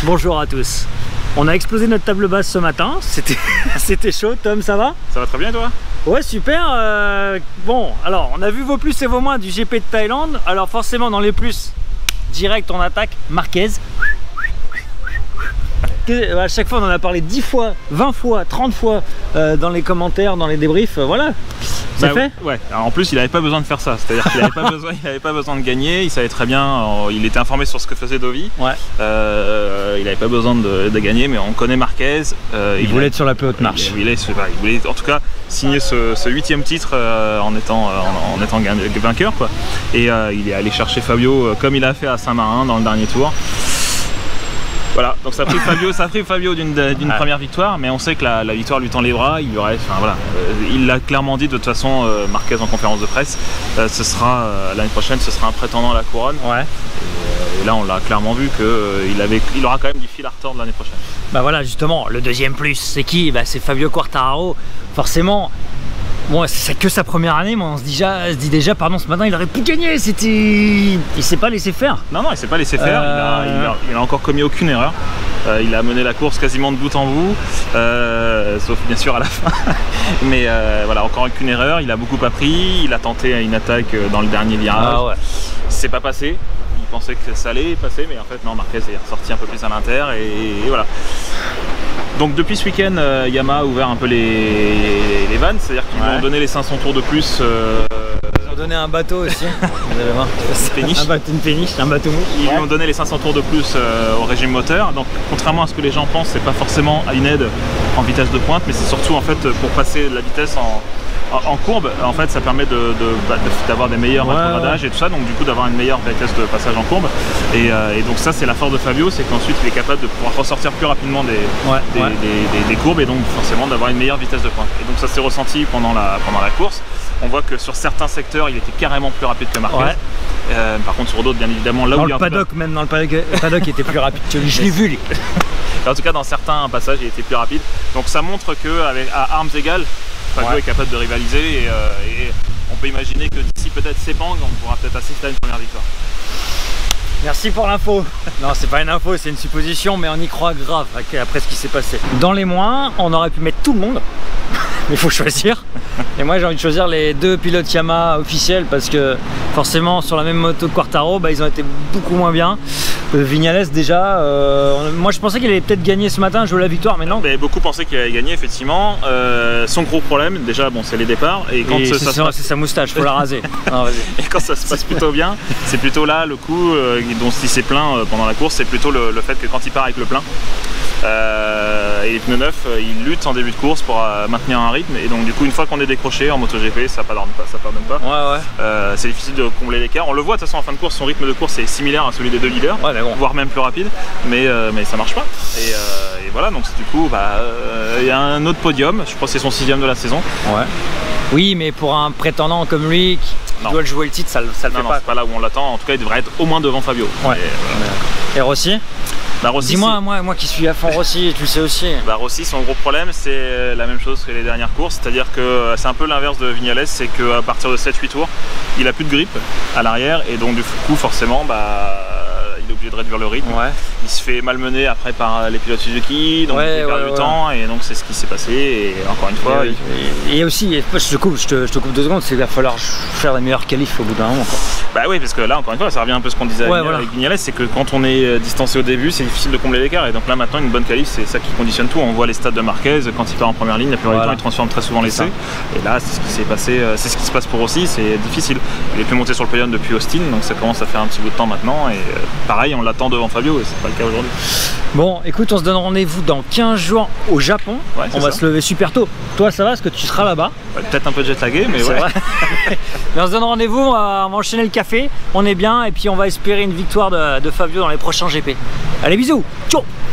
Bonjour à tous. On a explosé notre table basse ce matin, c'était chaud. Tom, ça va? Ça va très bien, toi? Ouais, super. Bon, alors on a vu vos plus et vos moins du GP de Thaïlande. Alors forcément dans les plus, direct on attaque Marquez. À chaque fois on en a parlé 10 fois, 20 fois, 30 fois dans les commentaires, dans les débriefs, voilà. C'est fait. Ouais, alors en plus il n'avait pas besoin de faire ça, c'est-à-dire qu'il n'avait pas besoin de gagner, il savait très bien, il était informé sur ce que faisait Dovi. Ouais. Il n'avait pas besoin de gagner, mais on connaît Marquez. Il voulait être sur la plus haute marche. Il voulait en tout cas signer ce 8e titre en étant vainqueur, quoi. Et il est allé chercher Fabio comme il a fait à Saint-Marin dans le dernier tour. Voilà, donc ça a pris Fabio d'une première victoire, mais on sait que la victoire lui tend les bras, il lui reste, enfin voilà, il l'a clairement dit de toute façon, Marquez en conférence de presse, ce sera l'année prochaine, ce sera un prétendant à la couronne. Ouais. Et là on l'a clairement vu qu'il aura quand même du fil à retordre l'année prochaine. Bah voilà, justement, le deuxième plus, c'est qui? Bah c'est Fabio Quartararo, forcément. Bon, c'est que sa première année, mais on se dit déjà, pardon, ce matin il aurait pu gagner, il s'est pas laissé faire. Non, il s'est pas laissé faire, il a encore commis aucune erreur. Il a mené la course quasiment de bout en bout, sauf bien sûr à la fin. Mais voilà, encore aucune erreur, il a beaucoup appris, il a tenté une attaque dans le dernier virage. Ah ouais. C'est pas passé. Il pensait que ça allait passer, mais en fait non, Marquez est ressorti un peu plus à l'inter et voilà. Donc depuis ce week-end, Yamaha a ouvert un peu les vannes, c'est-à-dire qu'ils vont donner les 500 tours de plus. Ils ont donné un bateau aussi, vous allez voir. Une péniche, un bateau mou. Ils lui ont donné les 500 tours de plus au régime moteur. Donc contrairement à ce que les gens pensent, c'est pas forcément une aide en vitesse de pointe, mais c'est surtout en fait pour passer de la vitesse en courbe, en fait ça permet d'avoir des meilleurs rétrogradages et tout ça, donc du coup d'avoir une meilleure vitesse de passage en courbe et donc ça c'est la force de Fabio, c'est qu'ensuite il est capable de pouvoir ressortir plus rapidement des courbes et donc forcément d'avoir une meilleure vitesse de pointe. Et donc ça s'est ressenti pendant la course. On voit que sur certains secteurs il était carrément plus rapide que Marquez. Par contre sur d'autres bien évidemment là dans où le paddock, même dans le paddock il était plus rapide que lui, je l'ai vu lui. En tout cas dans certains passages il était plus rapide, donc ça montre qu'à armes égales Fabio est capable de rivaliser et on peut imaginer que d'ici peut-être Sepang, on pourra peut-être assister à une première victoire. Merci pour l'info. Non, c'est pas une info, c'est une supposition, mais on y croit grave après ce qui s'est passé. Dans les moins, on aurait pu mettre tout le monde, mais il faut choisir. Et moi j'ai envie de choisir les deux pilotes Yamaha officiels parce que forcément sur la même moto que Quartaro, ils ont été beaucoup moins bien. Vignales déjà, moi je pensais qu'il allait peut-être gagner ce matin, jouer la victoire, mais non. Beaucoup pensaient qu'il allait gagner effectivement. Son gros problème déjà, bon, c'est les départs. Et quand c'est sa moustache, faut la raser. Non, et quand ça se passe plutôt bien, c'est plutôt là le coup dont il s'est plaint pendant la course, c'est plutôt le fait que quand il part avec le plein, et les pneus neufs, il lutte en début de course pour maintenir un rythme et donc du coup une fois qu'on est décroché en MotoGP ça pardonne pas. C'est difficile de combler l'écart. On le voit de toute façon en fin de course, son rythme de course est similaire à celui des deux leaders, voire même plus rapide, mais ça marche pas. Et voilà, donc du coup il y a un autre podium, je crois que c'est son 6e de la saison. Oui, mais pour un prétendant comme lui qui doit le jouer le titre, ça le fait pas. C'est pas là où on l'attend, en tout cas il devrait être au moins devant Fabio. Et Rossi? Dis-moi, moi qui suis à fond Rossi, tu le sais aussi. Rossi, son gros problème, c'est la même chose que les dernières courses, c'est-à-dire que c'est un peu l'inverse de Vignales, c'est qu'à partir de 7-8 tours, il a plus de grippe à l'arrière et donc du coup forcément il est obligé de réduire le rythme. Il se fait malmener après par les pilotes Suzuki, donc il perd du temps et donc c'est ce qui s'est passé et encore une fois. Et aussi, je te coupe 2 secondes, c'est qu'il va falloir faire la meilleure qualif au bout d'un moment. Oui, parce que là encore une fois ça revient un peu à ce qu'on disait avec Vignales, c'est que quand on est distancé au début c'est difficile de combler l'écart et donc là maintenant une bonne qualif c'est ça qui conditionne tout. On voit les stats de Marquez quand il part en première ligne, la plupart du temps il transforme très souvent l'essai et là c'est ce qui s'est passé, c'est ce qui se passe pour Rossi, c'est difficile. Il est plus monté sur le podium depuis Austin donc ça commence à faire un petit bout de temps maintenant et pareil on l'attend devant Fabio et c'est pas le cas aujourd'hui. Bon écoute, on se donne rendez-vous dans 15 jours au Japon, on va se lever super tôt. Toi ça va parce que tu seras là-bas? Peut-être un peu jet lagué mais vrai. Mais on se donne rendez-vous, on va enchaîner le café, on est bien et puis on va espérer une victoire de Fabio dans les prochains GP. Allez bisous, ciao.